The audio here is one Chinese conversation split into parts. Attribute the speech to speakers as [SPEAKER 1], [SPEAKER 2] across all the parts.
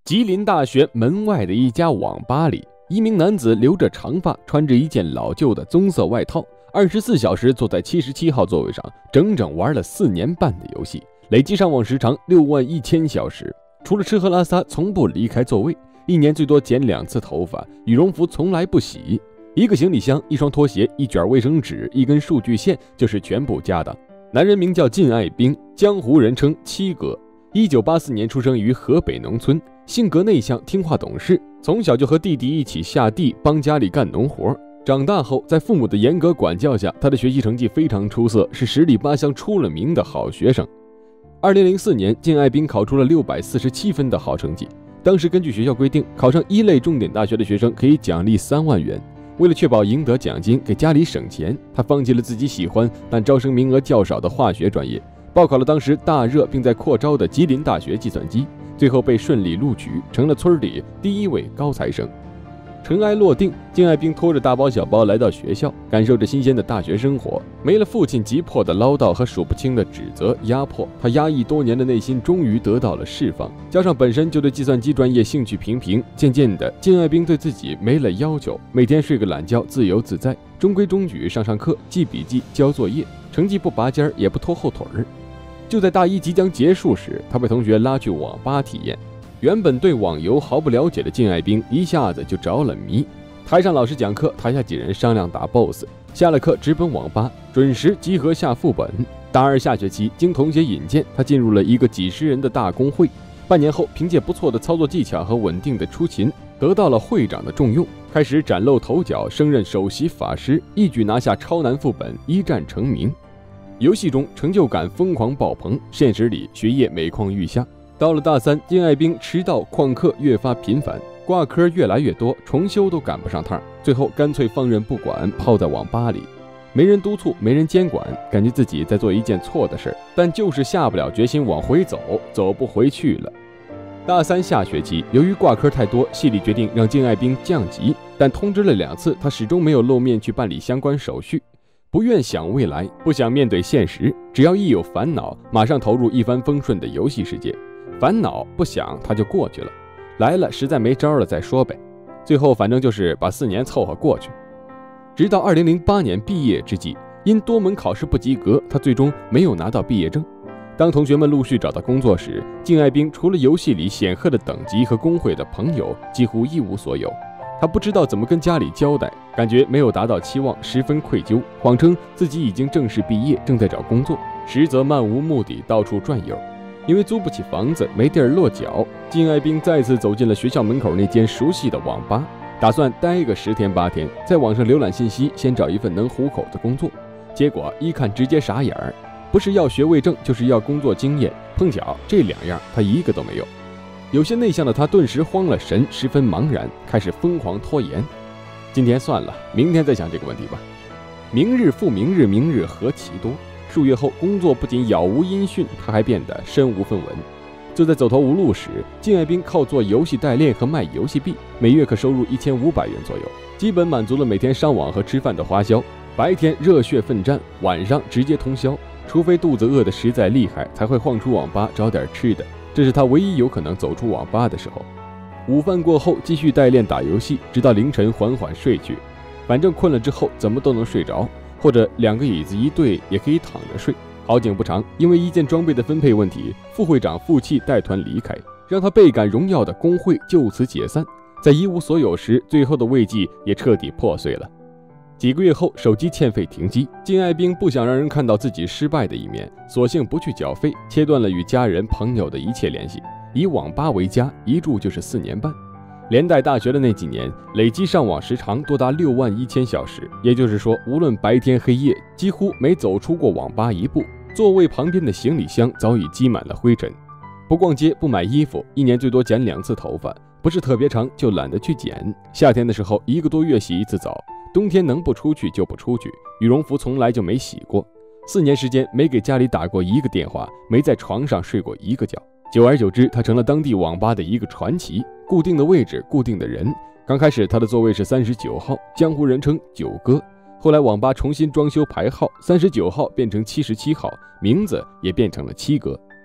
[SPEAKER 1] 吉林大学门外的一家网吧里，一名男子留着长发，穿着一件老旧的棕色外套，24小时坐在77号座位上，整整玩了4年半的游戏，累计上网时长61000小时。除了吃喝拉撒，从不离开座位，一年最多剪2次头发，羽绒服从来不洗，一个行李箱、一双拖鞋、一卷卫生纸、一根数据线就是全部家当。男人名叫靳爱兵，江湖人称七哥。1984年出生于河北农村，性格内向，听话懂事，从小就和弟弟一起下地帮家里干农活。长大后，在父母的严格管教下，他的学习成绩非常出色，是十里八乡出了名的好学生。2004年，靳爱兵考出了647分的好成绩。当时根据学校规定，考上1类重点大学的学生可以奖励3万元。为了确保赢得奖金，给家里省钱，他放弃了自己喜欢但招生名额较少的化学专业，报考了当时大热并在扩招的吉林大学计算机，最后被顺利录取，成了村里第1位高材生。尘埃落定，靳爱兵拖着大包小包来到学校，感受着新鲜的大学生活。没了父亲急迫的唠叨和数不清的指责压迫，他压抑多年的内心终于得到了释放。加上本身就对计算机专业兴趣平平，渐渐的，靳爱兵对自己没了要求，每天睡个懒觉，自由自在，中规中矩上课，记笔记，交作业，成绩不拔尖也不拖后腿儿。就在大1即将结束时，他被同学拉去网吧体验。原本对网游毫不了解的靳爱兵一下子就着了迷。台上老师讲课，台下几人商量打 BOSS， 下了课直奔网吧，准时集合下副本。大2下学期，经同学引荐，他进入了一个几十人的大公会。半年后，凭借不错的操作技巧和稳定的出勤，得到了会长的重用，开始崭露头角，升任首席法师，一举拿下超难副本，一战成名。游戏中成就感疯狂爆棚，现实里学业每况愈下。到了大3，靳爱兵迟到旷课越发频繁，挂科越来越多，重修都赶不上趟，最后干脆放任不管，泡在网吧里，没人督促，没人监管，感觉自己在做一件错的事，但就是下不了决心往回走，走不回去了。大3下学期，由于挂科太多，系里决定让靳爱兵降级，但通知了2次，他始终没有露面去办理相关手续。不愿想未来，不想面对现实，只要一有烦恼，马上投入一帆风顺的游戏世界。烦恼不想他就过去了，来了实在没招了再说呗。最后反正就是把4年凑合过去。直到2008年毕业之际，因多门考试不及格，他最终没有拿到毕业证。当同学们陆续找到工作时，靳爱兵除了游戏里显赫的等级和工会的朋友，几乎一无所有。他不知道怎么跟家里交代，感觉没有达到期望，十分愧疚，谎称自己已经正式毕业，正在找工作，实则漫无目的到处转悠。因为租不起房子，没地儿落脚，靳爱兵再次走进了学校门口那间熟悉的网吧，打算待个10天8天，在网上浏览信息，先找一份能糊口的工作。结果一看直接傻眼儿，不是要学位证，就是要工作经验，碰巧这2样他一个都没有。有些内向的他顿时慌了神，十分茫然，开始疯狂拖延。今天算了，明天再想这个问题吧。明日复明日，明日何其多。数月后，工作不仅杳无音讯，他还变得身无分文。就在走投无路时，靳爱兵靠做游戏代练和卖游戏币，每月可收入1500元左右，基本满足了每天上网和吃饭的花销。白天热血奋战，晚上直接通宵，除非肚子饿得实在厉害，才会晃出网吧找点吃的。这是他唯一有可能走出网吧的时候。午饭过后，继续代练打游戏，直到凌晨缓缓睡去。反正困了之后怎么都能睡着，或者2个椅子一对也可以躺着睡。好景不长，因为一件装备的分配问题，副会长负气带团离开，让他倍感荣耀的工会就此解散。在一无所有时，最后的慰藉也彻底破碎了。几个月后，手机欠费停机，靳爱兵不想让人看到自己失败的一面，索性不去缴费，切断了与家人朋友的一切联系，以网吧为家，一住就是4年半。连带大学的那几年，累计上网时长多达61000小时，也就是说，无论白天黑夜，几乎没走出过网吧一步。座位旁边的行李箱早已积满了灰尘。不逛街，不买衣服，一年最多剪2次头发，不是特别长就懒得去剪。夏天的时候1个多月洗1次澡，冬天能不出去就不出去，羽绒服从来就没洗过。4年时间没给家里打过1个电话，没在床上睡过1个觉。久而久之，他成了当地网吧的一个传奇，固定的位置，固定的人。刚开始他的座位是39号，江湖人称九哥。后来网吧重新装修排号，39号变成77号，名字也变成了七哥。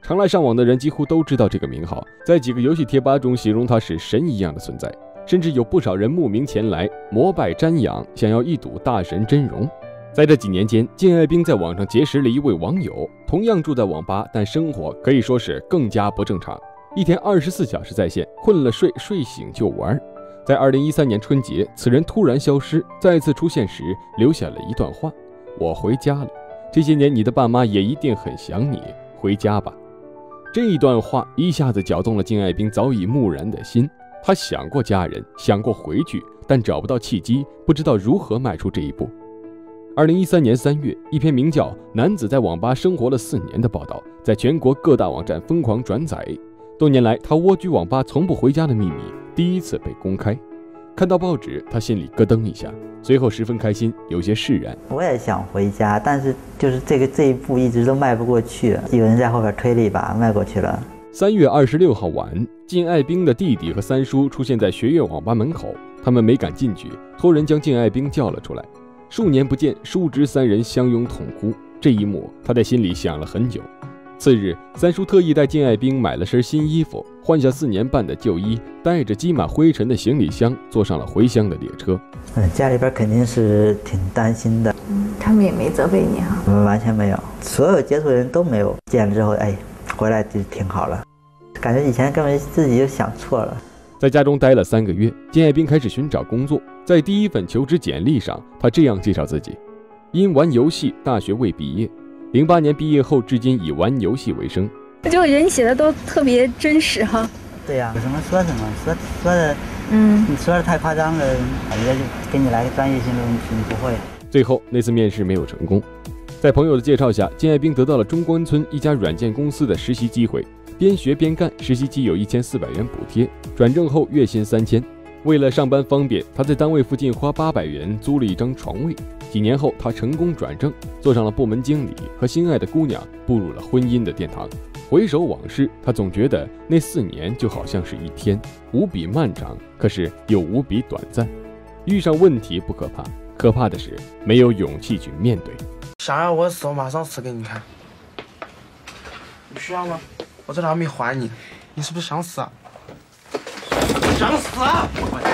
[SPEAKER 1] 常来上网的人几乎都知道这个名号，在几个游戏贴吧中形容他是神一样的存在，甚至有不少人慕名前来膜拜瞻仰，想要一睹大神真容。在这几年间，靳爱兵在网上结识了一位网友，同样住在网吧，但生活可以说是更加不正常，一天24小时在线，困了睡，睡醒就玩。在2013年春节，此人突然消失，再次出现时留下了一段话：我回家了，这些年你的爸妈也一定很想你，回家吧。这一段话一下子搅动了靳爱兵早已木然的心，他想过家人，想过回去，但找不到契机，不知道如何迈出这一步。2013年3月，一篇名叫《男子在网吧生活了4年》的报道，在全国各大网站疯狂转载。多年来，他蜗居网吧从不回家的秘密第一次被公开。看到报纸，他心里咯噔一下，随后十分开心，有些释然。
[SPEAKER 2] 我也想回家，但是就是这一步一直都迈不过去，有人在后边推了一把，迈过去了。
[SPEAKER 1] 3月26号晚，靳爱兵的弟弟和三叔出现在学院网吧门口，他们没敢进去，托人将靳爱兵叫了出来。数年不见，叔侄3人相拥痛哭，这一幕他在心里想了很久。次日，三叔特意带靳爱兵买了身新衣服，换下4年半的旧衣，带着积满灰尘的行李箱，坐上了回乡的列车。
[SPEAKER 2] 家里边肯定是挺担心的。
[SPEAKER 3] 他们也没责备你哈？
[SPEAKER 2] 完全没有，所有接触人都没有。见了之后，回来就挺好了，感觉以前根本自己就想错了。
[SPEAKER 1] 在家中待了3个月，靳爱兵开始寻找工作。在第一份求职简历上，他这样介绍自己：因玩游戏，大学未毕业，08年毕业后至今以玩游戏为生。
[SPEAKER 3] 就我觉得你写的都特别真实哈。
[SPEAKER 2] 对呀，有什么说什么，说的，你说的太夸张了，人家就给你来个专业性的问题，你不会。最后那次面试没有成功，在朋友的介绍下，靳爱兵得到了中关村一家软件公司的实习机会，边学边干，实习期有1400元补贴，转正后月薪3000。为了上班方便，他在单位附近花800元租了一张床位。几年后，他成功转正，做上了部门经理，和心爱的姑娘步入了婚姻的殿堂。回首往事，他总觉得那4年就好像是一天，无比漫长，可是又无比短暂。遇上问题不可怕，可怕的是没有勇气去面对。
[SPEAKER 4] 想要我死，我马上死给你看。你需要吗？我这还没还你，你是不是想死啊？想死啊！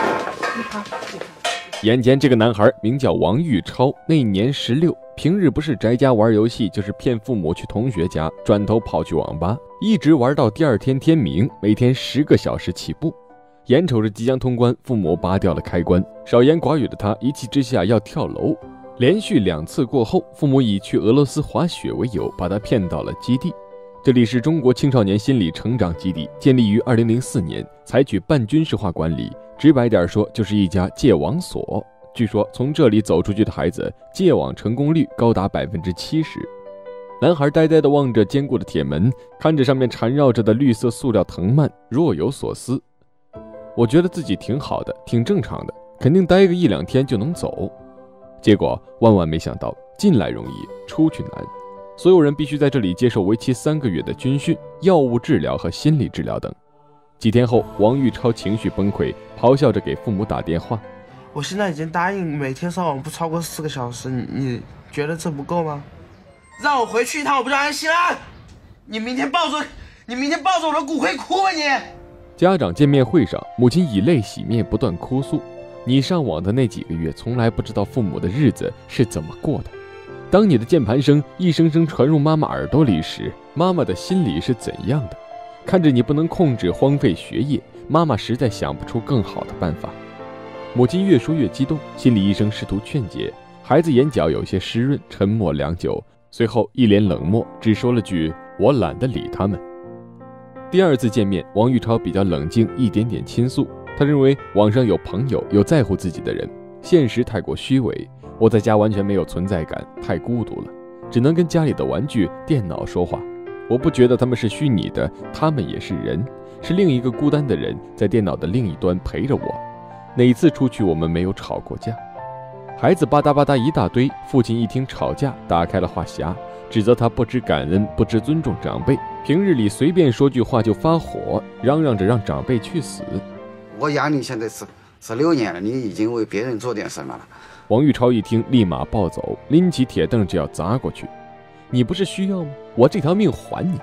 [SPEAKER 1] 眼前这个男孩名叫王玉超，那年16，平日不是宅家玩游戏，就是骗父母去同学家，转头跑去网吧，一直玩到第2天天明，每天10个小时起步。眼瞅着即将通关，父母拔掉了开关，少言寡语的他一气之下要跳楼。连续2次过后，父母以去俄罗斯滑雪为由，把他骗到了基地。这里是中国青少年心理成长基地，建立于2004年，采取半军事化管理，直白点说就是一家戒网所。据说从这里走出去的孩子，戒网成功率高达70%。男孩呆呆地望着坚固的铁门，看着上面缠绕着的绿色塑料藤蔓，若有所思。我觉得自己挺好的，挺正常的，肯定待个1、2天就能走。结果万万没想到，进来容易，出去难。所有人必须在这里接受为期3个月的军训、药物治疗和心理治疗等。几天后，王玉超情绪崩溃，咆哮着给父母打电话：
[SPEAKER 4] 我现在已经答应每天上网不超过4个小时，你觉得这不够吗？让我回去一趟，我不就安心了？你明天抱着我的骨灰哭吧你！
[SPEAKER 1] 家长见面会上，母亲以泪洗面，不断哭诉：你上网的那几个月，从来不知道父母的日子是怎么过的。当你的键盘声一声声传入妈妈耳朵里时，妈妈的心里是怎样的？看着你不能控制荒废学业，妈妈实在想不出更好的办法。母亲越说越激动，心理医生试图劝解，孩子眼角有些湿润，沉默良久，随后一脸冷漠，只说了句：我懒得理他们。第2次见面，王玉超比较冷静，一点点倾诉。他认为网上有朋友，有在乎自己的人，现实太过虚伪，我在家完全没有存在感，太孤独了，只能跟家里的玩具、电脑说话。我不觉得他们是虚拟的，他们也是人，是另一个孤单的人，在电脑的另一端陪着我。哪次出去我们没有吵过架？孩子吧嗒吧嗒一大堆，父亲一听吵架，打开了话匣，指责他不知感恩，不知尊重长辈，平日里随便说句话就发火，嚷嚷着让长辈去死。
[SPEAKER 5] 我养你现在是16年了，你已经为别人做点什么了。
[SPEAKER 1] 王玉超一听，立马暴走，拎起铁凳就要砸过去。你不是需要吗？我这条命还你。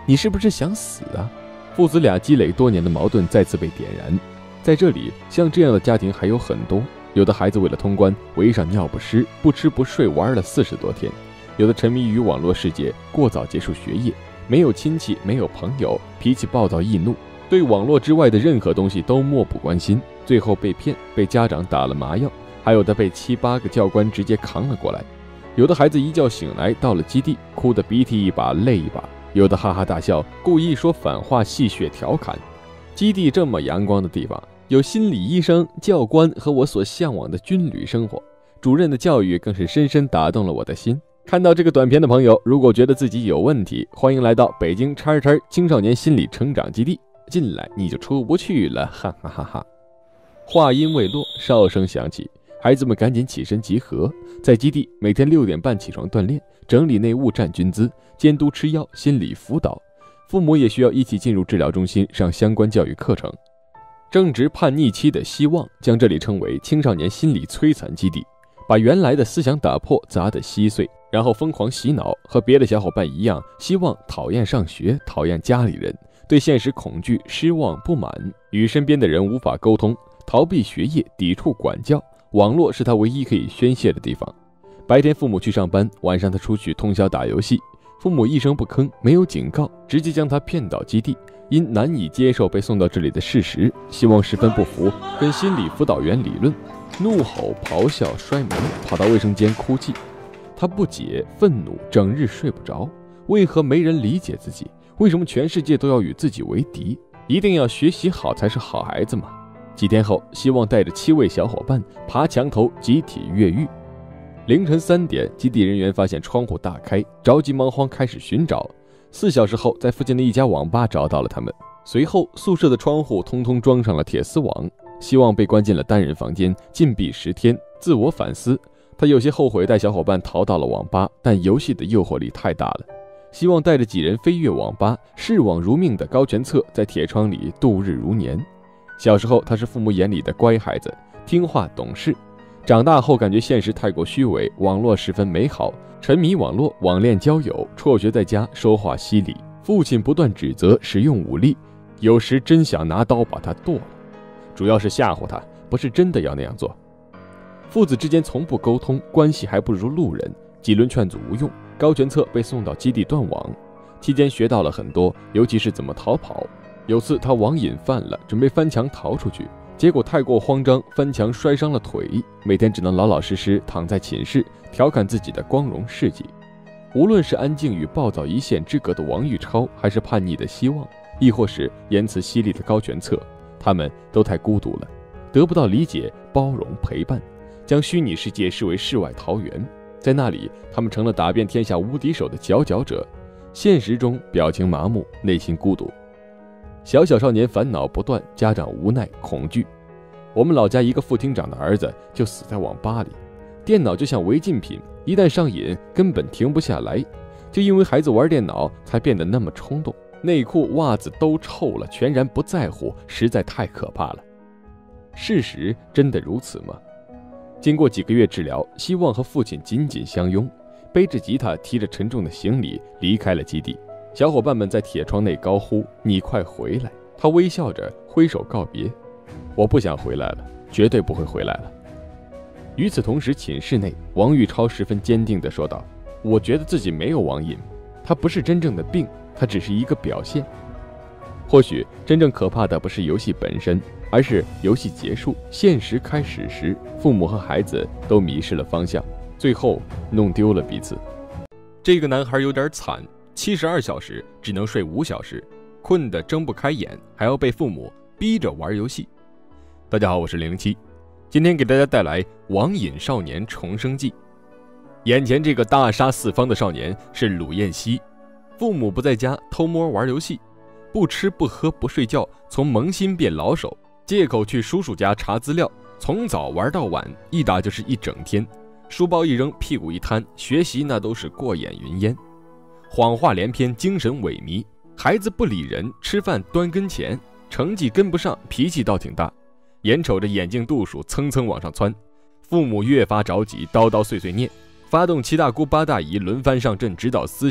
[SPEAKER 1] 你是不是想死啊？父子俩积累多年的矛盾再次被点燃。在这里，像这样的家庭还有很多，有的孩子为了通关围上尿不湿，不吃不睡玩了40多天，有的沉迷于网络世界，过早结束学业，没有亲戚，没有朋友，脾气暴躁易怒，对网络之外的任何东西都漠不关心，最后被骗，被家长打了麻药，还有的被7、8个教官直接扛了过来。有的孩子一觉醒来到了基地，哭得鼻涕一把泪一把，有的哈哈大笑，故意说反话戏谑调侃。基地这么阳光的地方，有心理医生、教官和我所向往的军旅生活，主任的教育更是深深打动了我的心。看到这个短片的朋友，如果觉得自己有问题，欢迎来到北京叉叉青少年心理成长基地，进来你就出不去了，哈哈哈哈。话音未落，哨声响起，孩子们赶紧起身集合。在基地，每天6点半起床锻炼，整理内务站军资，监督吃药，心理辅导。父母也需要一起进入治疗中心上相关教育课程。正值叛逆期的希望将这里称为青少年心理摧残基地，把原来的思想打破，砸得稀碎，然后疯狂洗脑，和别的小伙伴一样，希望讨厌上学，讨厌家里人，对现实恐惧、失望、不满，与身边的人无法沟通，逃避学业，抵触管教，网络是他唯一可以宣泄的地方。白天父母去上班，晚上他出去通宵打游戏，父母一声不吭，没有警告，直接将他骗到基地。因难以接受被送到这里的事实，希望十分不服，跟心理辅导员理论，怒吼、咆哮、摔门，跑到卫生间哭泣。他不解、愤怒，整日睡不着。为何没人理解自己？为什么全世界都要与自己为敌？一定要学习好才是好孩子吗？几天后，希望带着7位小伙伴爬墙头集体越狱。凌晨3点，基地人员发现窗户大开，着急忙慌开始寻找。4小时后，在附近的一家网吧找到了他们。随后，宿舍的窗户通通装上了铁丝网。希望被关进了单人房间，禁闭10天，自我反思。他有些后悔带小伙伴逃到了网吧，但游戏的诱惑力太大了。希望带着几人飞越网吧，视网如命的高全策在铁窗里度日如年。小时候，他是父母眼里的乖孩子，听话懂事。长大后，感觉现实太过虚伪，网络十分美好，沉迷网络，网恋交友，辍学在家，说话犀利。父亲不断指责使用武力，有时真想拿刀把他剁了，主要是吓唬他，不是真的要那样做。父子之间从不沟通，关系还不如路人，几轮劝阻无用，高全策被送到基地断网。期间学到了很多，尤其是怎么逃跑。有次他网瘾犯了，准备翻墙逃出去，结果太过慌张，翻墙摔伤了腿，每天只能老老实实躺在寝室，调侃自己的光荣事迹。无论是安静与暴躁一线之隔的王玉超，还是叛逆的希望，亦或是言辞犀利的高全策，他们都太孤独了，得不到理解、包容、陪伴，将虚拟世界视为世外桃源。在那里，他们成了打遍天下无敌手的佼佼者，现实中表情麻木，内心孤独。小少年烦恼不断，家长无奈恐惧。我们老家一个副厅长的儿子就死在网吧里，电脑就像违禁品，一旦上瘾根本停不下来。就因为孩子玩电脑才变得那么冲动，内裤袜子都臭了，全然不在乎，实在太可怕了。事实真的如此吗？经过几个月治疗，希望和父亲紧紧相拥，背着吉他，提着沉重的行李离开了基地。小伙伴们在铁窗内高呼：“你快回来！”他微笑着挥手告别：“我不想回来了，绝对不会回来了。”与此同时，寝室内，王玉超十分坚定地说道：“我觉得自己没有网瘾，它不是真正的病，它只是一个表现。或许真正可怕的不是游戏本身，而是游戏结束，现实开始时，父母和孩子都迷失了方向，最后弄丢了彼此。”这个男孩有点惨，72小时只能睡5小时，困得睁不开眼，还要被父母逼着玩游戏。大家好，我是007，今天给大家带来网瘾少年重生记。眼前这个大杀四方的少年是鲁彦西，父母不在家，偷摸玩游戏，不吃不喝不睡觉，从萌新变老手，借口去叔叔家查资料，从早玩到晚，一打就是一整天，书包一扔，屁股一摊，学习那都是过眼云烟，谎话连篇，精神萎靡。孩子不理人，吃饭端跟前，成绩跟不上，脾气倒挺大，眼瞅着眼镜度数蹭蹭往上窜，父母越发着急，叨叨碎碎念，发动7大姑8大姨轮番上阵指导思想，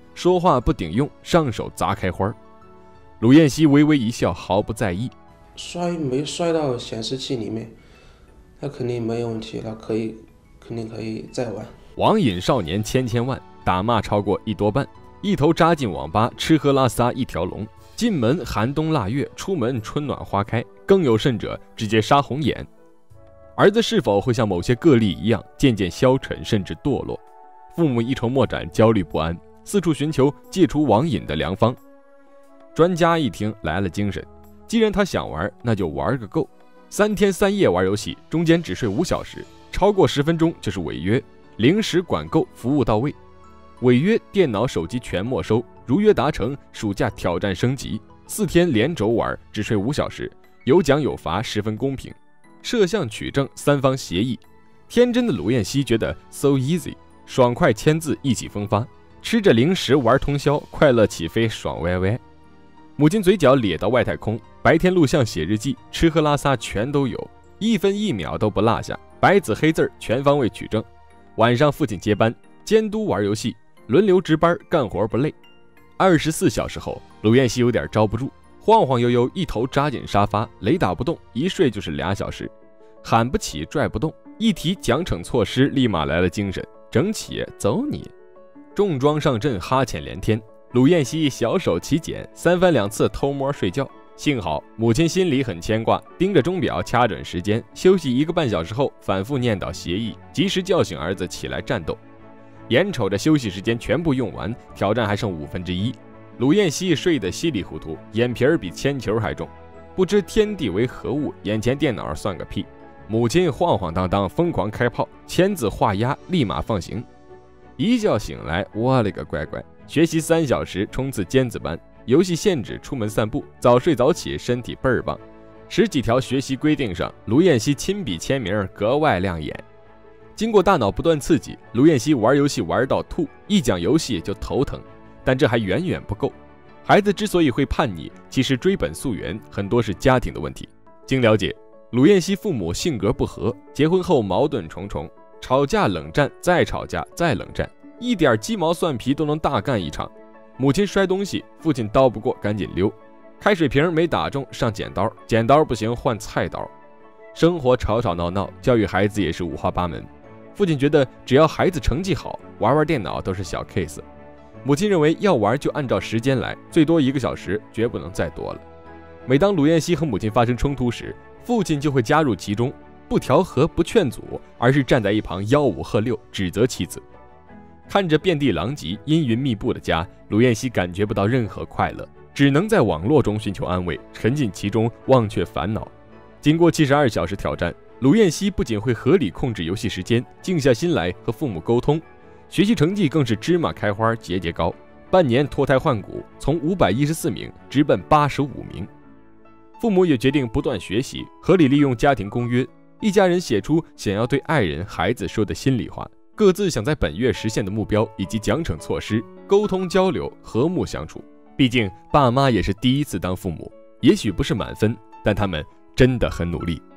[SPEAKER 1] 说话不顶用，上手砸开花。鲁彦西微微一笑，毫不在意。
[SPEAKER 4] 摔没摔到显示器里面，那肯定没有问题了，肯定可以再玩。
[SPEAKER 1] 网瘾少年千万，打骂超过1多半，一头扎进网吧，吃喝拉撒一条龙。进门寒冬腊月，出门春暖花开，更有甚者直接杀红眼。儿子是否会像某些个例一样渐渐消沉甚至堕落？父母一筹莫展，焦虑不安，四处寻求戒除网瘾的良方。专家一听来了精神，既然他想玩，那就玩个够。3天3夜玩游戏，中间只睡5小时，超过10分钟就是违约，零食管够，服务到位。违约电脑手机全没收，如约达成，暑假挑战升级，4天连轴玩，只睡5小时，有奖有罚，十分公平。摄像取证，3方协议。天真的鲁彦西觉得 so easy， 爽快签字，意气风发，吃着零食玩通宵，快乐起飞，爽歪歪。母亲嘴角咧到外太空，白天录像写日记，吃喝拉撒全都有，1分1秒都不落下，白纸黑字全方位取证。晚上父亲接班，监督玩游戏，轮流值班，干活不累。24小时后，鲁彦西有点招不住，晃晃悠悠一头扎进沙发，雷打不动，一睡就是2小时，喊不起拽不动，一提奖惩措施立马来了精神，整起走你。重装上阵，哈欠连天，鲁彦西小手起茧，3番2次偷摸睡觉。幸好母亲心里很牵挂，盯着钟表掐准时间，休息1个半小时后反复念叨协议，及时叫醒儿子起来战斗。眼瞅着休息时间全部用完，挑战还剩1/5，鲁彦西睡得稀里糊涂，眼皮儿比铅球还重，不知天地为何物，眼前电脑算个屁。母亲晃晃荡荡疯狂开炮，签字画押，立马放行。一觉醒来，我勒个乖乖，学习3小时，冲刺尖子班，游戏限制，出门散步，早睡早起，身体倍儿棒。10几条学习规定上，鲁彦西亲笔签名，格外亮眼。经过大脑不断刺激，鲁彦西玩游戏玩到吐，一讲游戏就头疼。但这还远远不够。孩子之所以会叛逆，其实追本溯源，很多是家庭的问题。经了解，鲁彦西父母性格不合，结婚后矛盾重重，吵架冷战，再吵架再冷战，一点鸡毛蒜皮都能大干一场。母亲摔东西，父亲刀不过赶紧溜，开水瓶没打中上剪刀，剪刀不行换菜刀。生活吵吵闹闹，教育孩子也是五花八门。父亲觉得只要孩子成绩好，玩电脑都是小 case。母亲认为要玩就按照时间来，最多1个小时，绝不能再多了。每当鲁彦西和母亲发生冲突时，父亲就会加入其中，不调和不劝阻，而是站在一旁吆五喝六，指责妻子。看着遍地狼藉阴云密布的家，鲁彦西感觉不到任何快乐，只能在网络中寻求安慰，沉浸其中，忘却烦恼。经过72小时挑战，鲁彦西不仅会合理控制游戏时间，静下心来和父母沟通，学习成绩更是芝麻开花节节高，半年脱胎换骨，从514名直奔85名。父母也决定不断学习，合理利用家庭公约，一家人写出想要对爱人、孩子说的心里话，各自想在本月实现的目标以及奖惩措施，沟通交流，和睦相处。毕竟爸妈也是第一次当父母，也许不是满分，但他们真的很努力。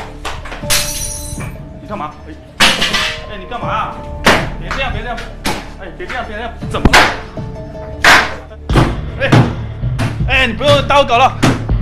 [SPEAKER 6] 你干嘛？哎，你干嘛啊？别这样，别这样！哎，别这样，别这样！怎么了？哎，你不用打我搞了。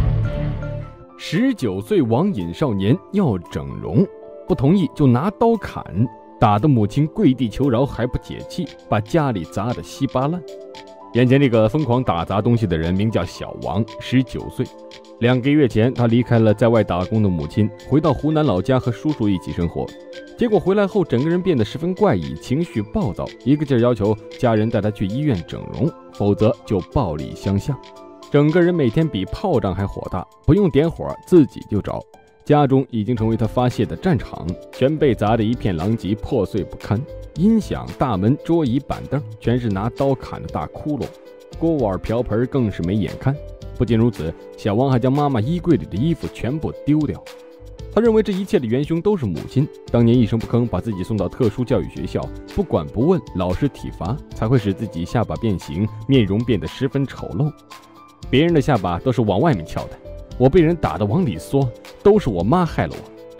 [SPEAKER 1] 19岁网瘾少年要整容，不同意就拿刀砍，打得母亲跪地求饶还不解气，把家里砸得稀巴烂。眼前这个疯狂打砸东西的人名叫小王，19岁。2个月前，他离开了在外打工的母亲，回到湖南老家和叔叔一起生活。结果回来后，整个人变得十分怪异，情绪暴躁，一个劲儿要求家人带他去医院整容，否则就暴力相向。整个人每天比炮仗还火大，不用点火自己就着。家中已经成为他发泄的战场，全被砸得一片狼藉，破碎不堪。音响、大门、桌椅、板凳全是拿刀砍的大窟窿，锅碗瓢盆更是没眼看。不仅如此，小王还将妈妈衣柜里的衣服全部丢掉。他认为这一切的元凶都是母亲，当年一声不吭把自己送到特殊教育学校，不管不问，老师体罚，才会使自己下巴变形，面容变得十分丑陋。别人的下巴都是往外面翘的，我被人打得往里缩，都是我妈害了我，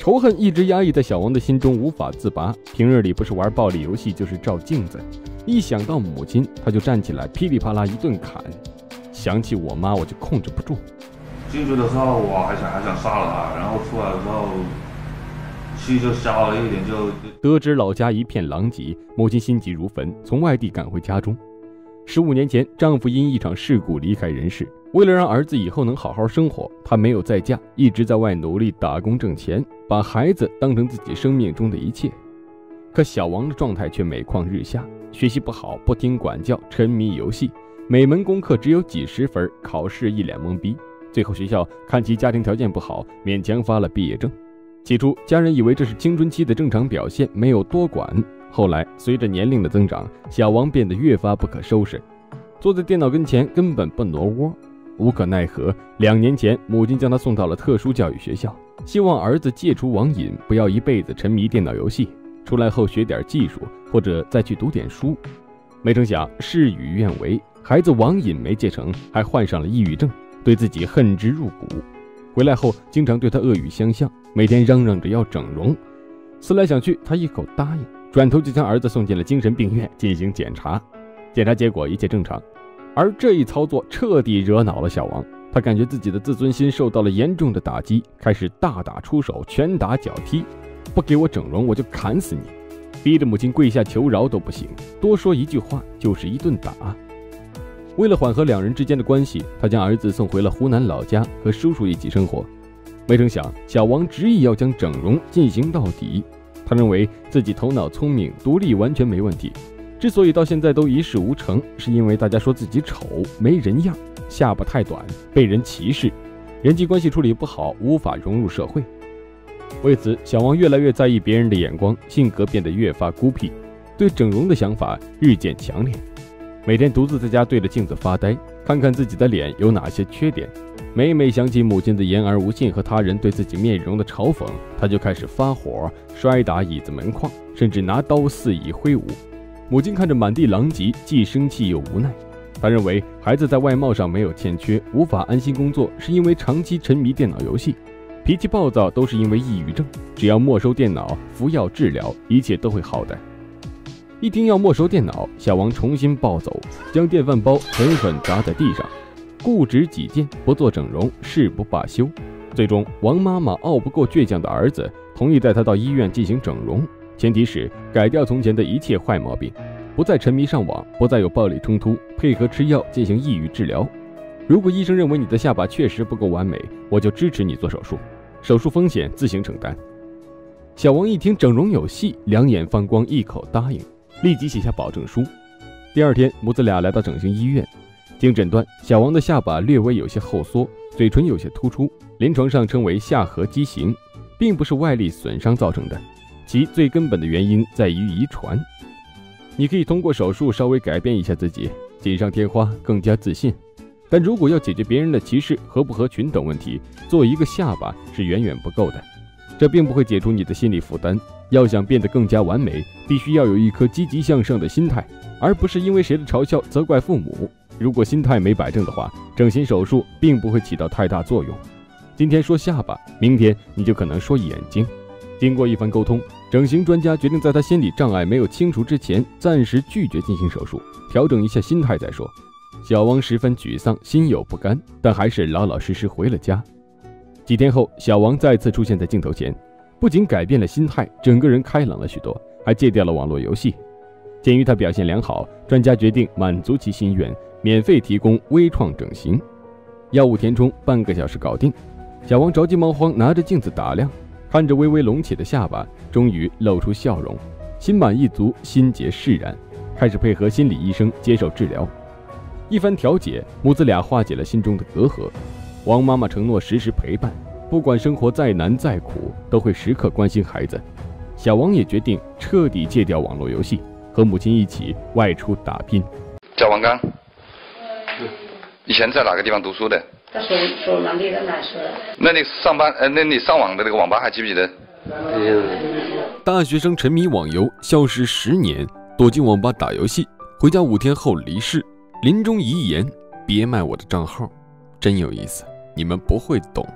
[SPEAKER 1] 仇恨一直压抑在小王的心中，无法自拔。平日里不是玩暴力游戏，就是照镜子。一想到母亲，他就站起来，噼里啪啦一顿砍。想起我妈，我就控制不住。
[SPEAKER 6] 进去的时候我还想杀了他，然后出来的时候气就消了一点，就
[SPEAKER 1] 得知老家一片狼藉，母亲心急如焚，从外地赶回家中。15年前，丈夫因一场事故离开人世。为了让儿子以后能好好生活，她没有再嫁，一直在外努力打工挣钱，把孩子当成自己生命中的一切。可小王的状态却每况日下，学习不好，不听管教，沉迷游戏，每门功课只有几十分，考试一脸懵逼。最后学校看其家庭条件不好，勉强发了毕业证。起初家人以为这是青春期的正常表现，没有多管。后来随着年龄的增长，小王变得越发不可收拾，坐在电脑跟前根本不挪窝。无可奈何，2年前母亲将他送到了特殊教育学校，希望儿子戒除网瘾，不要一辈子沉迷电脑游戏，出来后学点技术，或者再去读点书。没成想事与愿违，孩子网瘾没戒成，还患上了抑郁症，对自己恨之入骨。回来后经常对他恶语相向，每天嚷嚷着要整容。思来想去，他一口答应，转头就将儿子送进了精神病院进行检查。检查结果一切正常。而这一操作彻底惹恼了小王，他感觉自己的自尊心受到了严重的打击，开始大打出手，拳打脚踢，不给我整容我就砍死你，逼着母亲跪下求饶都不行，多说一句话就是一顿打。为了缓和2人之间的关系，他将儿子送回了湖南老家和叔叔一起生活。没成想小王执意要将整容进行到底，他认为自己头脑聪明，独立完全没问题。之所以到现在都一事无成，是因为大家说自己丑，没人样，下巴太短，被人歧视，人际关系处理不好，无法融入社会。为此，小王越来越在意别人的眼光，性格变得越发孤僻，对整容的想法日渐强烈。每天独自在家对着镜子发呆，看看自己的脸有哪些缺点。每每想起母亲的言而无信和他人对自己面容的嘲讽，他就开始发火，摔打椅子门框，甚至拿刀肆意挥舞。母亲看着满地狼藉，既生气又无奈。她认为孩子在外貌上没有欠缺，无法安心工作，是因为长期沉迷电脑游戏，脾气暴躁都是因为抑郁症，只要没收电脑，服药治疗，一切都会好的。一听要没收电脑，小王重新暴走，将电饭煲狠狠砸在地上，固执己见，不做整容，誓不罢休。最终，王妈妈拗不过倔强的儿子，同意带他到医院进行整容，前提是改掉从前的一切坏毛病，不再沉迷上网，不再有暴力冲突，配合吃药进行抑郁治疗。如果医生认为你的下巴确实不够完美，我就支持你做手术，手术风险自行承担。小王一听整容有戏，2眼放光，一口答应，立即写下保证书。第2天，母子俩来到整形医院，经诊断，小王的下巴略微有些后缩，嘴唇有些突出，临床上称为下颌畸形，并不是外力损伤造成的，其最根本的原因在于遗传。你可以通过手术稍微改变一下自己，锦上添花，更加自信。但如果要解决别人的歧视、合不合群等问题，做一个下巴是远远不够的。这并不会解除你的心理负担。要想变得更加完美，必须要有一颗积极向上的心态，而不是因为谁的嘲笑责怪父母。如果心态没摆正的话，整形手术并不会起到太大作用。今天说下巴，明天你就可能说眼睛。经过一番沟通，整形专家决定在他心理障碍没有清除之前，暂时拒绝进行手术，调整一下心态再说。小王十分沮丧，心有不甘，但还是老老实实回了家。几天后，小王再次出现在镜头前，不仅改变了心态，整个人开朗了许多，还戒掉了网络游戏。鉴于他表现良好，专家决定满足其心愿，免费提供微创整形，药物填充半个小时搞定。小王着急忙慌，拿着镜子打量，看着微微隆起的下巴，终于露出笑容，心满意足，心结释然，开始配合心理医生接受治疗。一番调解，母子俩化解了心中的隔阂。王妈妈承诺时时陪伴，不管生活再难再苦，都会时刻关心孩子。小王也决定彻底戒掉网络游戏，和母亲一起外出打拼。
[SPEAKER 7] 叫王刚，以前在哪个地方读书的？
[SPEAKER 8] 他说哪里的哪说的？
[SPEAKER 7] 那你上班那你上网的那个网吧还记不记得？
[SPEAKER 1] 大学生沉迷网游，消失10年，躲进网吧打游戏，回家5天后离世。临终遗言：别卖我的账号，真有意思，你们不会懂。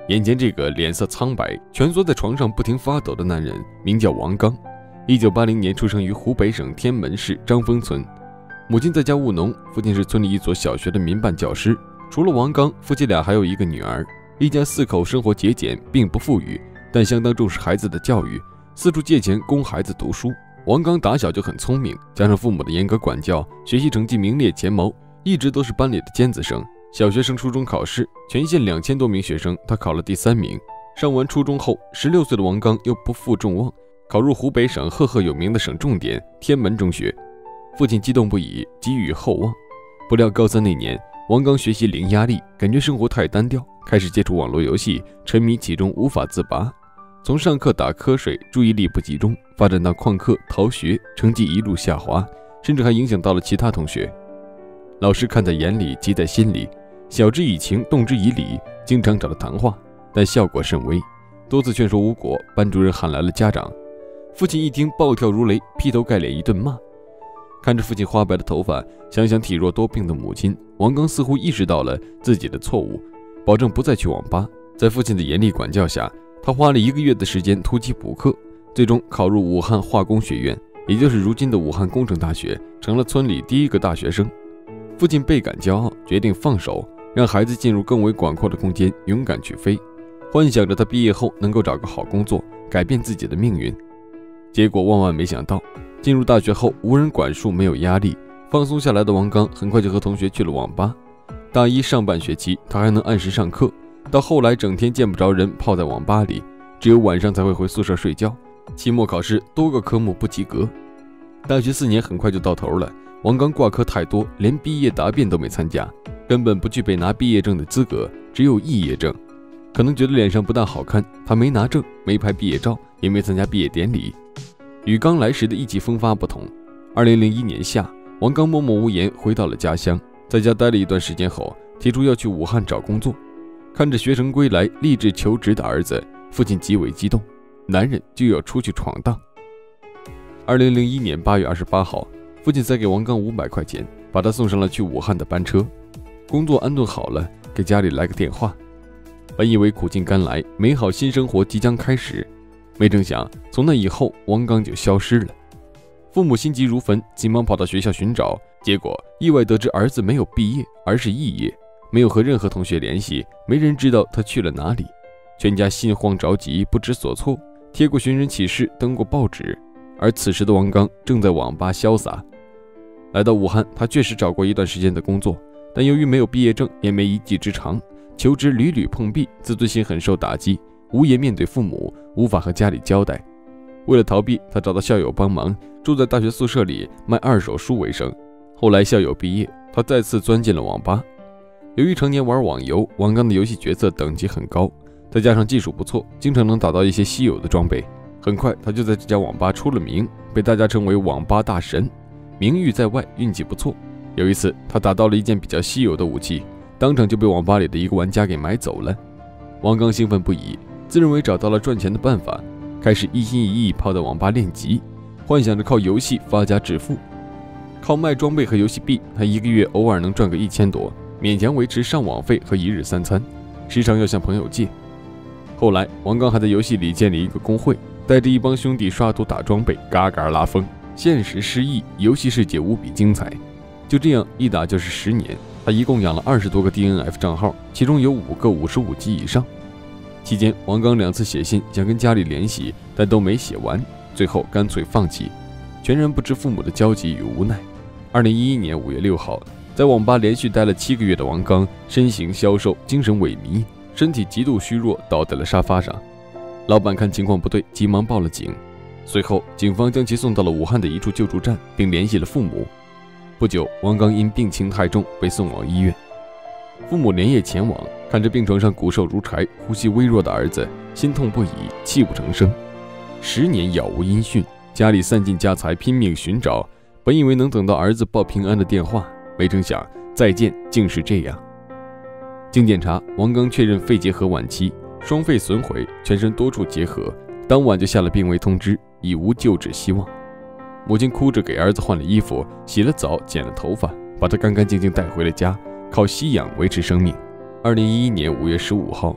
[SPEAKER 1] 眼前这个脸色苍白、蜷缩在床上不停发抖的男人，名叫王刚。1980年出生于湖北省天门市张峰村，母亲在家务农，父亲是村里一所小学的民办教师。除了王刚，夫妻俩还有一个女儿。一家4口生活节俭，并不富裕，但相当重视孩子的教育，四处借钱供孩子读书。王刚打小就很聪明，加上父母的严格管教，学习成绩名列前茅，一直都是班里的尖子生。小学升初中考试，全县2000多名学生，他考了第3名。上完初中后，16岁的王刚又不负众望，考入湖北省赫赫有名的省重点天门中学。父亲激动不已，寄予厚望。不料高3那年，王刚学习零压力，感觉生活太单调，开始接触网络游戏，沉迷其中无法自拔。从上课打瞌睡，注意力不集中，发展到旷课逃学，成绩一路下滑，甚至还影响到了其他同学。老师看在眼里，急在心里，晓之以情，动之以理，经常找他谈话，但效果甚微，多次劝说无果，班主任喊来了家长。父亲一听暴跳如雷，劈头盖脸一顿骂。看着父亲花白的头发，想想体弱多病的母亲，王刚似乎意识到了自己的错误，保证不再去网吧。在父亲的严厉管教下，他花了1个月的时间突击补课，最终考入武汉化工学院，也就是如今的武汉工程大学，成了村里第1个大学生。父亲倍感骄傲，决定放手，让孩子进入更为广阔的空间，勇敢去飞，幻想着他毕业后能够找个好工作，改变自己的命运。结果万万没想到，进入大学后无人管束，没有压力，放松下来的王刚很快就和同学去了网吧。大一上半学期，他还能按时上课，到后来整天见不着人，泡在网吧里，只有晚上才会回宿舍睡觉。期末考试多个科目不及格。大学4年很快就到头了，王刚挂科太多，连毕业答辩都没参加，根本不具备拿毕业证的资格，只有肄业证。可能觉得脸上不大好看，他没拿证，没拍毕业照，也没参加毕业典礼。与刚来时的意气风发不同，2001年夏，王刚默默无言回到了家乡，在家待了一段时间后，提出要去武汉找工作。看着学成归来、立志求职的儿子，父亲极为激动，男人就要出去闯荡。2001年8月28号，父亲塞给王刚500块钱，把他送上了去武汉的班车。工作安顿好了，给家里来个电话。本以为苦尽甘来，美好新生活即将开始，没成想从那以后，王刚就消失了。父母心急如焚，急忙跑到学校寻找，结果意外得知儿子没有毕业，而是肄业，没有和任何同学联系，没人知道他去了哪里。全家心慌着急，不知所措，贴过寻人启事，登过报纸。而此时的王刚正在网吧潇洒。来到武汉，他确实找过一段时间的工作，但由于没有毕业证，也没一技之长，求职屡屡碰壁，自尊心很受打击，无颜面对父母，无法和家里交代。为了逃避，他找到校友帮忙，住在大学宿舍里卖2手书为生。后来校友毕业，他再次钻进了网吧。由于常年玩网游，王刚的游戏角色等级很高，再加上技术不错，经常能打到一些稀有的装备。很快他就在这家网吧出了名，被大家称为网吧大神，名誉在外，运气不错。有一次他打到了一件比较稀有的武器，当场就被网吧里的一个玩家给买走了。王刚兴奋不已，自认为找到了赚钱的办法，开始一心一意泡在网吧练级，幻想着靠游戏发家致富。靠卖装备和游戏币，他1个月偶尔能赚个1000多，勉强维持上网费和1日3餐，时常要向朋友借。后来王刚还在游戏里建立一个公会，带着一帮兄弟刷图打装备，嘎嘎拉风，现实失忆，游戏世界无比精彩。就这样一打就是10年，他一共养了20多个 DNF 账号，其中有5个55级以上。期间王刚2次写信想跟家里联系，但都没写完，最后干脆放弃，全然不知父母的焦急与无奈。2011年5月6号，在网吧连续待了7个月的王刚身形消瘦，精神萎靡，身体极度虚弱，倒在了沙发上。老板看情况不对，急忙报了警。随后警方将其送到了武汉的一处救助站，并联系了父母。不久，王刚因病情太重被送往医院。父母连夜前往，看着病床上骨瘦如柴、呼吸微弱的儿子，心痛不已，泣不成声。10年杳无音讯，家里散尽家财拼命寻找，本以为能等到儿子报平安的电话，没成想再见竟是这样。经检查，王刚确认肺结核晚期，双肺损毁，全身多处结核，当晚就下了病危通知，已无救治希望。母亲哭着给儿子换了衣服，洗了澡，剪了头发，把他干干净净带回了家，靠吸氧维持生命。2011年5月15号，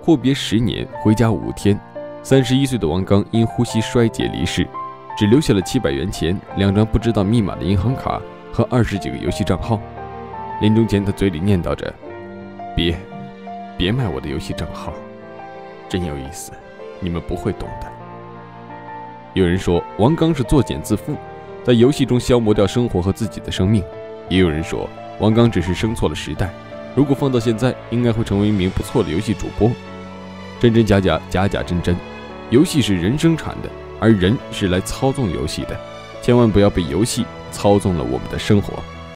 [SPEAKER 1] 阔别10年，回家5天，31岁的王刚因呼吸衰竭离世，只留下了700元钱、2张不知道密码的银行卡和20几个游戏账号。临终前，他嘴里念叨着：“别卖我的游戏账号，真有意思，你们不会懂的。”有人说王刚是作茧自缚，在游戏中消磨掉生活和自己的生命；也有人说王刚只是生错了时代，如果放到现在，应该会成为一名不错的游戏主播。真真假假，假假真真，游戏是人生产的，而人是来操纵游戏的，千万不要被游戏操纵了我们的生活。